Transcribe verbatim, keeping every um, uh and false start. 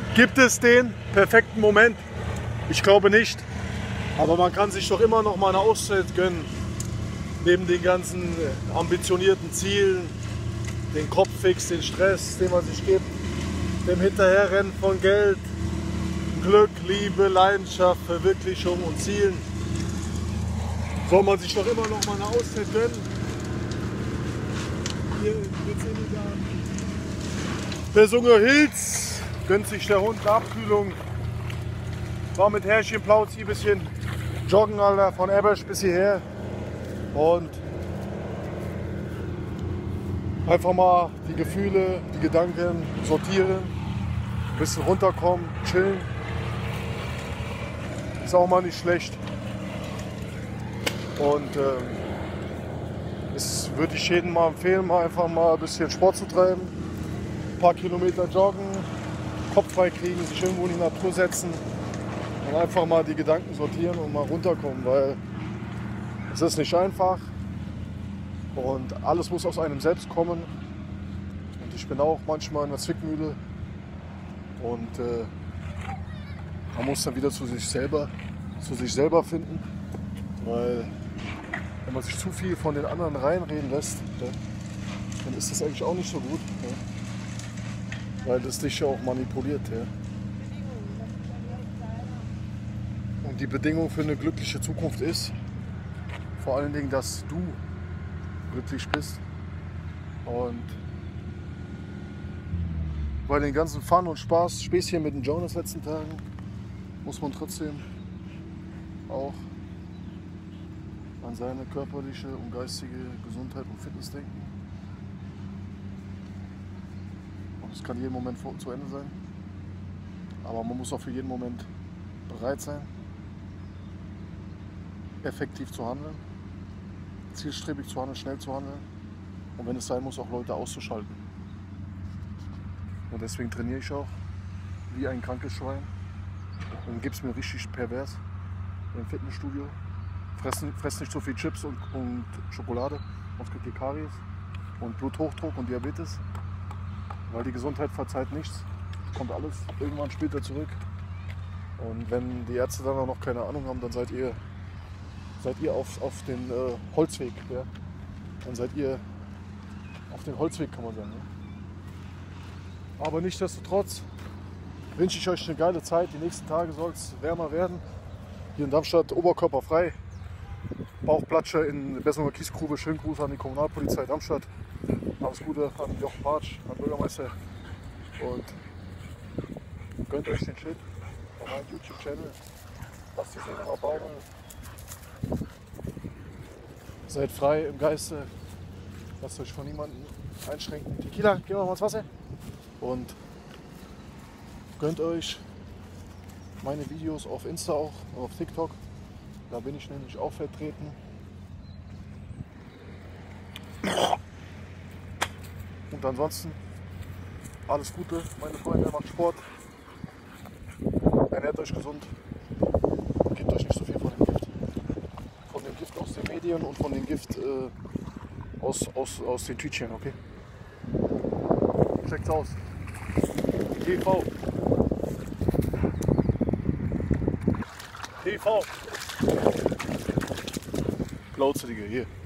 Gibt es den perfekten Moment? Ich glaube nicht. Aber man kann sich doch immer noch mal eine Auszeit gönnen. Neben den ganzen ambitionierten Zielen, den Kopffix, den Stress, den man sich gibt, dem Hinterherrennen von Geld, Glück, Liebe, Leidenschaft, Verwirklichung und Zielen. Soll man sich doch immer noch mal eine Auszeit gönnen. Hier wird's illegal. Besunger Hills gönnt sich der Hund eine Abkühlung. War mit Herrchen Plauzi ein bisschen joggen, Alter, von Ebersch bis hierher. Und einfach mal die Gefühle, die Gedanken sortieren, ein bisschen runterkommen, chillen. Ist auch mal nicht schlecht. Und ähm, das würde ich jedem mal empfehlen, mal einfach mal ein bisschen Sport zu treiben, ein paar Kilometer joggen, Kopf frei kriegen, sich irgendwo in die Natur setzen und einfach mal die Gedanken sortieren und mal runterkommen, weil es ist nicht einfach und alles muss aus einem selbst kommen. Und ich bin auch manchmal in der Zwickmühle und äh, man muss dann wieder zu sich selber, zu sich selber finden, weil wenn man sich zu viel von den anderen reinreden lässt, dann ist das eigentlich auch nicht so gut, weil das dich ja auch manipuliert. Und die Bedingung für eine glückliche Zukunft ist vor allen Dingen, dass du glücklich bist. Und bei den ganzen Fun und Spaß, Späßchen mit den Jonas letzten Tagen, muss man trotzdem auch an seine körperliche und geistige Gesundheit und Fitness denken. Und es kann jeden Moment zu Ende sein. Aber man muss auch für jeden Moment bereit sein, effektiv zu handeln, zielstrebig zu handeln, schnell zu handeln und wenn es sein muss, auch Leute auszuschalten. Und deswegen trainiere ich auch wie ein krankes Schwein und gebe es mir richtig pervers im Fitnessstudio. Fress, fress nicht so viel Chips und, und Schokolade, sonst kriegt ihr Karies und Bluthochdruck und Diabetes, weil die Gesundheit verzeiht nichts, kommt alles irgendwann später zurück. Und wenn die Ärzte dann auch noch keine Ahnung haben, dann seid ihr seid ihr auf, auf den äh, Holzweg. Ja? Dann seid ihr auf den Holzweg, kann man sagen. Ja? Aber nichtsdestotrotz wünsche ich euch eine geile Zeit. Die nächsten Tage soll es wärmer werden. Hier in Darmstadt oberkörperfrei. Bauchplatsche in Bessemer Kiesgrube. Schönen Gruß an die Kommunalpolizei Darmstadt. Alles Gute an Jochen Patsch, an Bürgermeister. Und gönnt euch den Shit auf meinem YouTube-Channel. Lasst die Finger baumeln. Seid frei im Geiste. Lasst euch von niemandem einschränken. Tequila, gehen wir mal ins Wasser. Und gönnt euch meine Videos auf Insta auch, auf TikTok. Da bin ich nämlich auch vertreten. Und ansonsten alles Gute, meine Freunde, macht Sport. Ernährt euch gesund. Gebt euch nicht so viel von dem Gift. Von dem Gift aus den Medien und von dem Gift äh, aus, aus, aus den Tütchen, okay? Checkt's aus. T V. T V. Plauze, Digga, hier.